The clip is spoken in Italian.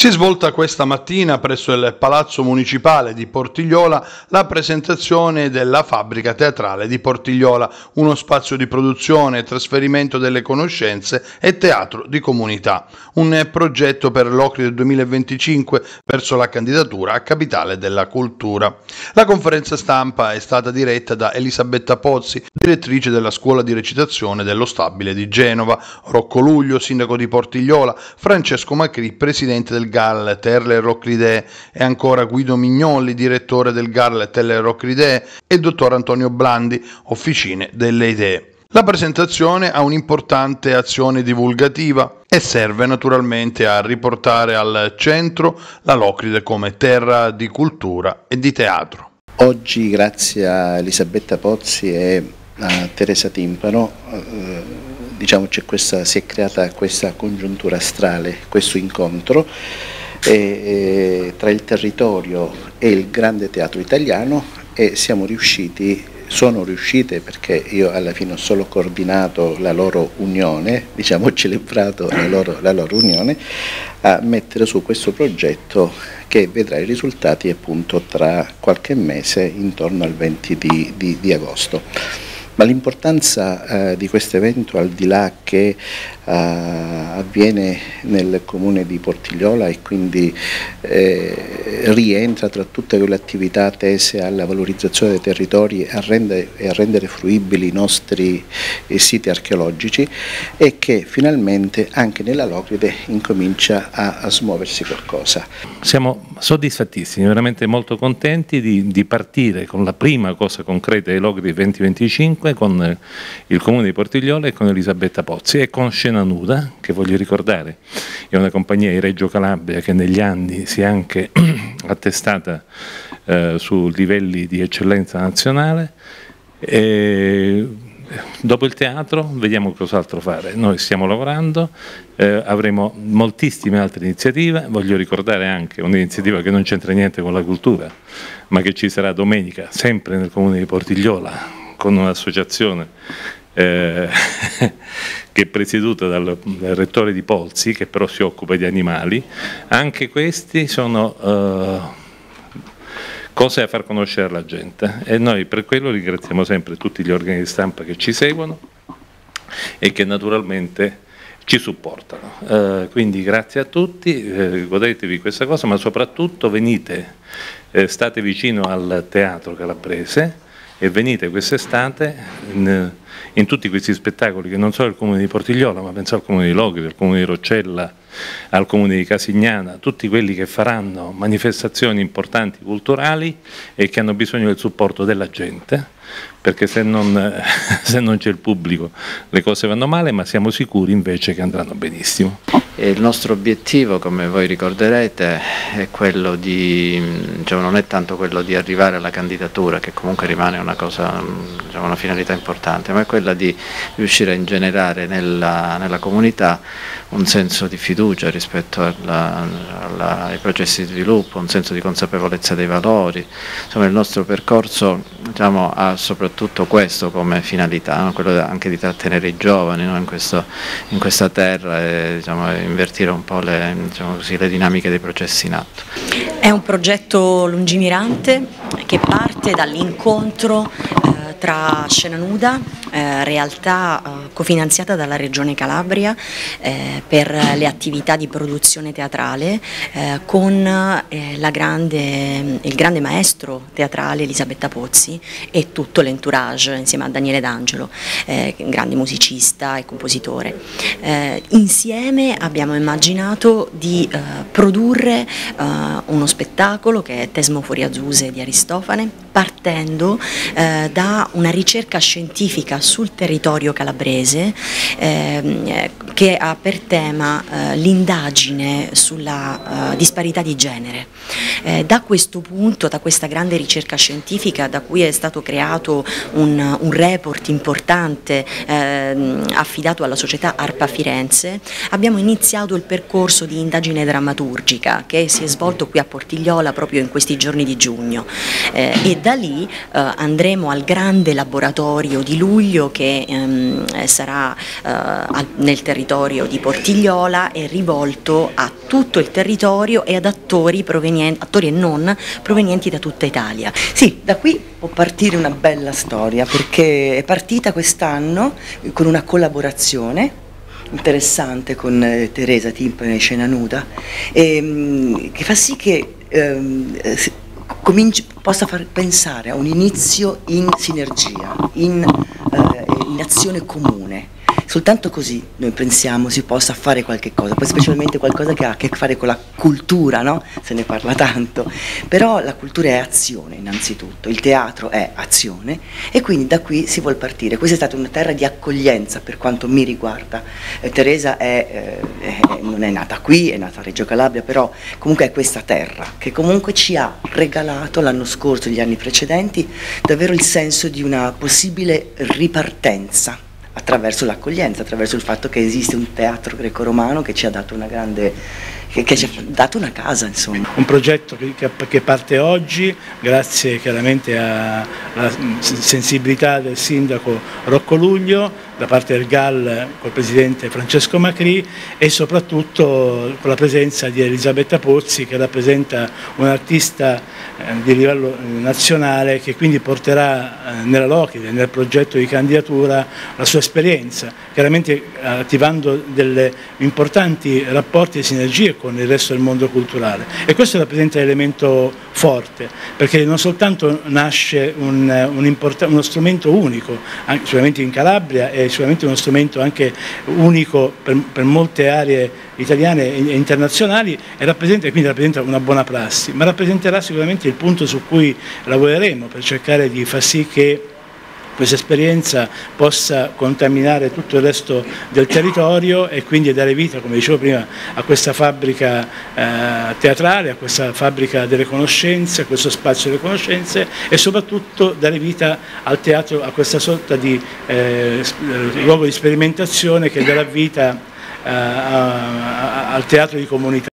Si è svolta questa mattina presso il Palazzo Municipale di Portigliola la presentazione della Fabbrica Teatrale di Portigliola, uno spazio di produzione e trasferimento delle conoscenze e teatro di comunità, un progetto per l'Ocride 2025 verso la candidatura a Capitale della Cultura. La conferenza stampa è stata diretta da Elisabetta Pozzi, direttrice della Scuola di Recitazione dello Stabile di Genova, Rocco Luglio, sindaco di Portigliola, Francesco Macri, presidente del GAL Terle Rocridee, e ancora Guido Mignolli, direttore del GAL Terle Rocridee, e il dottor Antonio Blandi, Officine delle Idee. La presentazione ha un'importante azione divulgativa e serve naturalmente a riportare al centro la Locride come terra di cultura e di teatro. Oggi, grazie a Elisabetta Pozzi e a Teresa Timpano, si è creata questa congiuntura astrale, questo incontro tra il territorio e il grande teatro italiano, e sono riuscite, perché io alla fine ho solo coordinato la loro unione, ho celebrato la loro unione, a mettere su questo progetto che vedrà i risultati appunto tra qualche mese, intorno al 20 di agosto. Ma l'importanza di questo evento, al di là che avviene nel comune di Portigliola e quindi rientra tra tutte quelle attività tese alla valorizzazione dei territori e a rendere fruibili i nostri siti archeologici, è che finalmente anche nella Locride incomincia a smuoversi qualcosa. Siamo soddisfattissimi, veramente molto contenti di partire con la prima cosa concreta dei Locride 2025, con il comune di Portigliola e con Elisabetta Pozzi e con Scena Nuda, che voglio ricordare è una compagnia di Reggio Calabria che negli anni si è anche attestata su livelli di eccellenza nazionale. E dopo il teatro vediamo cos'altro fare. Noi stiamo lavorando, avremo moltissime altre iniziative. Voglio ricordare anche un'iniziativa che non c'entra niente con la cultura, ma che ci sarà domenica sempre nel comune di Portigliola, con un'associazione che è presieduta dal rettore di Polsi, che però si occupa di animali. Anche questi sono cose da far conoscere alla gente, e noi per quello ringraziamo sempre tutti gli organi di stampa che ci seguono e che naturalmente ci supportano. Quindi grazie a tutti, godetevi questa cosa, ma soprattutto venite, state vicino al teatro calabrese e venite quest'estate in tutti questi spettacoli che non solo il comune di Portigliola, ma penso al comune di Locride, al comune di Roccella, al comune di Casignana, tutti quelli che faranno manifestazioni importanti culturali e che hanno bisogno del supporto della gente, perché se non c'è il pubblico le cose vanno male, ma siamo sicuri invece che andranno benissimo. Il nostro obiettivo, come voi ricorderete, è quello non è tanto quello di arrivare alla candidatura, che comunque rimane una cosa, una finalità importante, ma è quella di riuscire a ingenerare nella comunità un senso di fiducia rispetto ai processi di sviluppo, un senso di consapevolezza dei valori. Insomma, il nostro percorso ha soprattutto questo come finalità, quello anche di trattenere i giovani in questa terra e invertire un po' le dinamiche dei processi in atto. È un progetto lungimirante che parte dall'incontro tra Scena Nuda, realtà cofinanziata dalla Regione Calabria per le attività di produzione teatrale, con il grande maestro teatrale Elisabetta Pozzi e tutto l'entourage insieme a Daniele D'Angelo, grande musicista e compositore. Insieme abbiamo immaginato di produrre uno spettacolo che è Tesmoforia Zuse di Aristofane, partendo da una ricerca scientifica sul territorio calabrese che ha per tema l'indagine sulla disparità di genere. Da questo punto, da questa grande ricerca scientifica, da cui è stato creato un report importante affidato alla società ARPA Firenze, abbiamo iniziato il percorso di indagine drammaturgica che si è svolto qui a Portigliola proprio in questi giorni di giugno, e da lì andremo al grande laboratorio di luglio che sarà nel territorio di Portigliola e rivolto a tutto il territorio e ad attori e non provenienti da tutta Italia. Sì, da qui può partire una bella storia, perché è partita quest'anno con una collaborazione interessante con Teresa Timpani e Scena Nuda, che fa sì che possa far pensare a un inizio in sinergia, in azione comune. Soltanto così noi pensiamo si possa fare qualche cosa, poi specialmente qualcosa che ha a che fare con la cultura, no? Se ne parla tanto, però la cultura è azione innanzitutto, il teatro è azione e quindi da qui si vuol partire. Questa è stata una terra di accoglienza per quanto mi riguarda. Teresa non è nata qui, è nata a Reggio Calabria, però comunque è questa terra che comunque ci ha regalato l'anno scorso e gli anni precedenti davvero il senso di una possibile ripartenza attraverso l'accoglienza, attraverso il fatto che esiste un teatro greco-romano che ci ha dato una grande, che ci ha dato una casa, insomma. Un progetto che parte oggi grazie chiaramente alla sensibilità del sindaco Rocco Luglio, da parte del GAL col presidente Francesco Macri e soprattutto con la presenza di Elisabetta Pozzi, che rappresenta un'artista di livello nazionale, che quindi porterà nella Locride, nel progetto di candidatura, la sua esperienza, chiaramente attivando delle importanti rapporti e sinergie con il resto del mondo culturale, e questo rappresenta un elemento forte, perché non soltanto nasce uno strumento unico, sicuramente in Calabria, è sicuramente uno strumento anche unico per molte aree italiane e internazionali, e quindi rappresenta una buona prassi, ma rappresenterà sicuramente il punto su cui lavoreremo per cercare di far sì che questa esperienza possa contaminare tutto il resto del territorio e quindi dare vita, come dicevo prima, a questa fabbrica teatrale, a questa fabbrica delle conoscenze, a questo spazio delle conoscenze, e soprattutto dare vita al teatro, a questa sorta di luogo di sperimentazione che darà vita al teatro di comunità.